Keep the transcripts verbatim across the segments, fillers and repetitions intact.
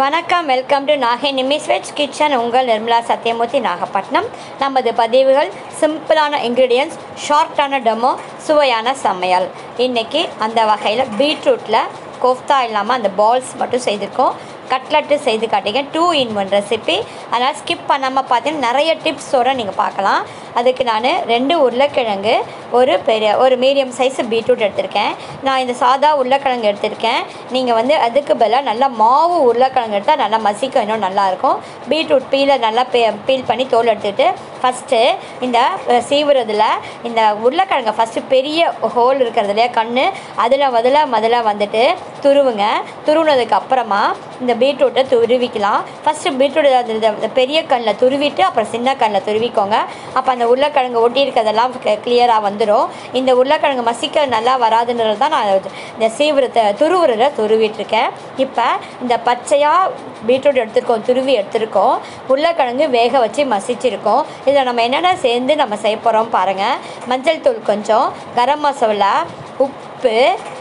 வணக்கம், welcome to Nagai நிமிஸ் veg kitchen. உங்கள் நிர்மலா சத்யமூர்த்தி, நாகப்பட்டினம். நமது பதிவுகள் சிம்பிளான இன்க்ரீடியன்ட்ஸ், ஷார்ட்டான டெமோ, சுவையான சமையல். இன்றைக்கி அந்த வகையில் பீட்ரூட்டில் கோஃப்தா இல்லாமல் அந்த பால்ஸ் மட்டும் செய்திருக்கோம். கட்லெட்டு செய்து காட்டிங்க, டூ இன் ஒன் ரெசிபி. அதனால் ஸ்கிப் பண்ணாமல் பார்த்தீங்கன்னா நிறைய டிப்ஸோடு நீங்கள் பார்க்கலாம். அதுக்கு நான் ரெண்டு உருளைக்கிழங்கு, ஒரு பெரிய ஒரு மீடியம் சைஸ் பீட்ரூட் எடுத்திருக்கேன். நான் இந்த சாதா உருளைக்கிழங்கு எடுத்திருக்கேன். நீங்கள் வந்து அதுக்கு பதிலாக நல்லா மாவு உருளைக்கிழங்கு எடுத்தால் நல்லா மசிக்க இன்னும் நல்லாயிருக்கும். பீட்ரூட் பீலை நல்லா பே பீல் பண்ணி தோல் எடுத்துகிட்டு ஃபஸ்ட்டு இந்த சீவுறதுல இந்த உருளைக்கிழங்கை ஃபஸ்ட்டு பெரிய ஹோல் இருக்கிறது இல்லையா கண், அதில் முதல்ல முதல்ல வந்துட்டு துருவுங்க. துருவினதுக்கு அப்புறமா இந்த பீட்ரூட்டை துருவிக்கலாம். ஃபஸ்ட்டு பீட்ரூட் அந்த பெரிய கண்ணில் துருவிட்டு அப்புறம் சின்ன கண்ணில் துருவிக்கோங்க. அப்போ அந்த உருளைக்கிழங்கு ஒட்டி இருக்கிறதெல்லாம் கிளியராக வந்துடும். இந்த உருளைக்கிழங்கு மசிக்க நல்லா வராதுன்றது தான் நான் இந்த சீவுறத துருவுறத துருவிட்டுருக்கேன். இப்போ இந்த பச்சையாக பீட்ரூட் எடுத்துருக்கோம், துருவி எடுத்துருக்கோம், உருளைக்கிழங்கு வேக வச்சு மசிச்சிருக்கோம். இதில் நம்ம என்னென்ன சேர்ந்து நம்ம செய்ய போகிறோம் பாருங்கள். மஞ்சள் தூள் கொஞ்சம், கரம் மசாலா, உப்பு,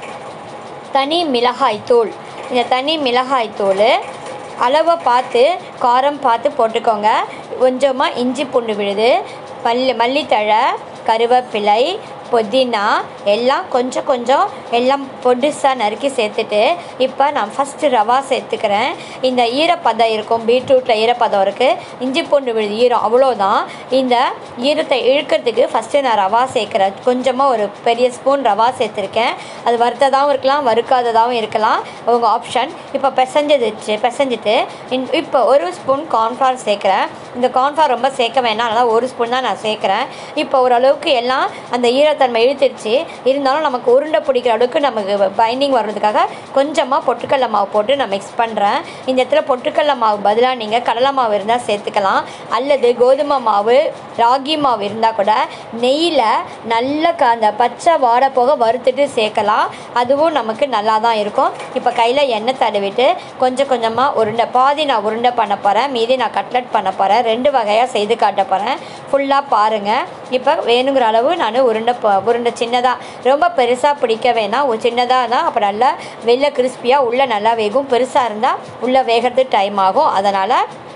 தனி மிளகாய் தூள். இந்த தனி மிளகாய் தூள் அளவை பார்த்து காரம் பார்த்து போட்டுக்கோங்க. கொஞ்சமாக இஞ்சி பூண்டு விழுது, பல்லி மல்லித்தழை, கருவேப்பிலை, புதினா எல்லாம் கொஞ்சம் கொஞ்சம் எல்லாம் பொடிசாக நறுக்கி சேர்த்துட்டு இப்போ நான் ஃபஸ்ட்டு ரவா சேர்த்துக்கிறேன். இந்த ஈரப்பதம் இருக்கும், பீட்ரூட்டில் ஈரப்பதம் இருக்குது, இஞ்சி பூண்டு விழுது ஈரம், அவ்வளோதான். இந்த ஈரத்தை இழுக்கிறதுக்கு ஃபஸ்ட்டு நான் ரவா சேர்க்குறேன். கொஞ்சமாக ஒரு பெரிய ஸ்பூன் ரவா சேர்த்துருக்கேன். அது வறுத்ததாகவும் இருக்கலாம், வறுக்காததாகவும் இருக்கலாம், அவங்க ஆப்ஷன். இப்போ பிசைஞ்சதுச்சு பிசைஞ்சிட்டு இப்போ ஒரு ஸ்பூன் கார்ன்ஃப்ளவர் சேர்க்குறேன். இந்த கார்ன்ஃப்ளவர் ரொம்ப சேர்க்க வேணாம், அதனால் ஒரு ஸ்பூன் தான் நான் சேர்க்குறேன். இப்போ ஓரளவுக்கு எல்லாம் அந்த ஈரத்தன்மை இழுத்துருச்சு. இருந்தாலும் நமக்கு உருண்டை பிடிக்கிற அளவுக்கு நமக்கு பைண்டிங் வர்றதுக்காக கொஞ்சமாக பொட்டுக்கடலை மாவு போட்டு நான் மிக்ஸ் பண்ணுறேன். இந்த இடத்துல பொட்டுக்கடலை மாவு பதிலாக நீங்கள் கடலை மாவு இருந்தால் சேர்த்துக்கலாம், அல்லது கோதுமை மாவு, ராகி மாவு இருந்தால் கூட நெய்யில் நல்ல க அந்த பச்சை வாடை போக வறுத்துட்டு சேர்க்கலாம். அதுவும் நமக்கு நல்லா தான் இருக்கும். இப்போ கையில் எண்ணெய் தடவிட்டு கொஞ்சம் கொஞ்சமாக உருண்டை, பாதி நான் உருண்டை பண்ண போகிறேன், மீதி நான் கட்லெட் பண்ண போகிறேன். ரெண்டு வகையாக செய்து காட்ட போகிறேன். ஃபுல்லாக பாருங்கள். இப்போ வேணுங்கிற அளவு நான் உருண்டை உருண்டை சின்னதாக, ரொம்ப பெருசாக பிடிக்க வேணாம், ஒரு சின்னதாக தான். அப்போ நல்லா வெளில கிறிஸ்பியாக உள்ளே நல்லா வேகும். பெருசாக இருந்தால் உள்ளே வேகிறதுக்கு டைம் ஆகும். அதனால்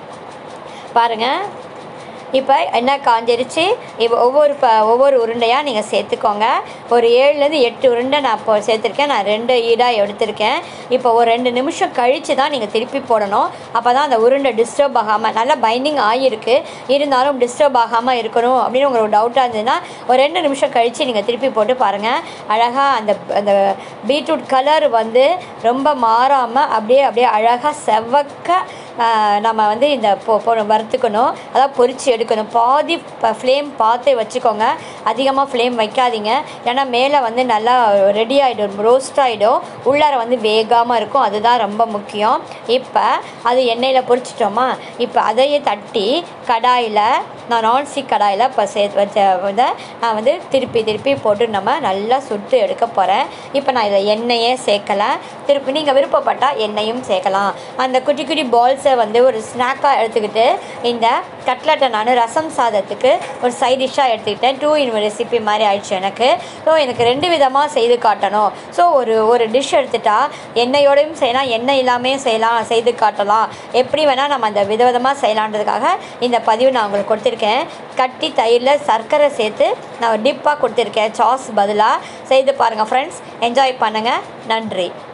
பாருங்கள். இப்போ எண்ணெய் காஞ்சிருச்சு. இப்போ ஒவ்வொரு ப ஒவ்வொரு உருண்டையாக நீங்கள் சேர்த்துக்கோங்க. ஒரு ஏழுலேருந்து எட்டு உருண்டை நான் இப்போ சேர்த்துருக்கேன். நான் ரெண்டு ஈடாக எடுத்திருக்கேன். இப்போ ஒரு ரெண்டு நிமிஷம் கழித்து தான் நீங்கள் திருப்பி போடணும். அப்போ தான் அந்த உருண்டை டிஸ்டர்ப் ஆகாமல், நல்லா பைண்டிங் ஆகியிருக்கு, இருந்தாலும் டிஸ்டர்ப் ஆகாமல் இருக்கணும் அப்படின்னு உங்களுக்கு டவுட்டாக இருந்ததுன்னா ஒரு ரெண்டு நிமிஷம் கழித்து நீங்கள் திருப்பி போட்டு பாருங்கள். அழகாக அந்த அந்த பீட்ரூட் கலர் வந்து ரொம்ப மாறாமல் அப்படியே அப்படியே அழகாக செவக்க நம்ம வந்து இந்த பொ பொ வறுத்துக்கணும், அதாவது பொரித்து எடுக்கணும். பாதி ஃப்ளேம் பார்த்து வச்சுக்கோங்க, அதிகமாக ஃப்ளேம் வைக்காதீங்க. ஏன்னா மேலே வந்து நல்லா ரெடி ஆகிடும், ரோஸ்ட் ஆகிடும், உள்ளார வந்து வேகாமல் இருக்கும். அதுதான் ரொம்ப முக்கியம். இப்போ அது எண்ணெயில் பொரிச்சிட்டோமா, இப்போ அதையே தட்டி கடாயில், நான் நான்ஸ்டிக் கடாயில் இப்போ சேர்த்து வச்ச இதை நான் வந்து திருப்பி திருப்பி போட்டு நம்ம நல்லா சுட்டு எடுக்க போகிறேன். இப்போ நான் இதை எண்ணெயே சேர்க்கலை. திருப்பி நீங்கள் விருப்பப்பட்டால் எண்ணெயும் சேர்க்கலாம். அந்த குட்டி குட்டி பால்ஸை வந்து ஒரு ஸ்நாக்காக எடுத்துக்கிட்டு இந்த கட்லெட்டை நான் ரசம் சாதத்துக்கு ஒரு சைட் டிஷ்ஷாக எடுத்துக்கிட்டேன். டூ இன் ரெசிபி மாதிரி ஆயிடுச்சு எனக்கு. ஸோ எனக்கு ரெண்டு விதமாக செய்து காட்டணும். ஸோ ஒரு ஒரு டிஷ் எடுத்துட்டா எண்ணெயோடையும் செய்யலாம், எண்ணெய் இல்லாமையும் செய்யலாம், செய்து காட்டலாம். எப்படி வேணால் நம்ம அந்த விதவிதமாக செய்யலான்றதுக்காக இந்த பதிவு நான் உங்களுக்கு கொடுத்துருக்கேன். கட்டி தயிரில் சர்க்கரை சேர்த்து நான் டிப்பாக கொடுத்துருக்கேன், சாஸ் பதிலாக. செய்து பாருங்கள் ஃப்ரெண்ட்ஸ், என்ஜாய் பண்ணுங்கள். நன்றி.